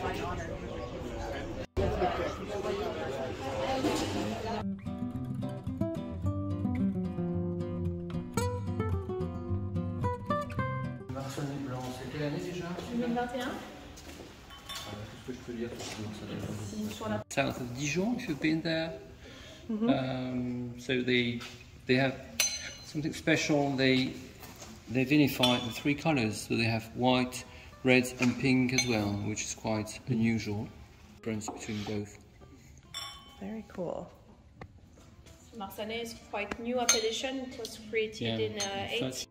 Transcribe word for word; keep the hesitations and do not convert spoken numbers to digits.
my honor. C'est quelle année déjà? deux mille vingt et un. Qu'est-ce que je peux dire sur la... South of Dijon, if you've been there. Mm-hmm. um, so they they have something special. They they vinify in three colours. So they have white, red, and pink as well, which is quite unusual. Difference between both. Very cool. Marsanne is quite new appellation. It was created Yeah, in uh, thirty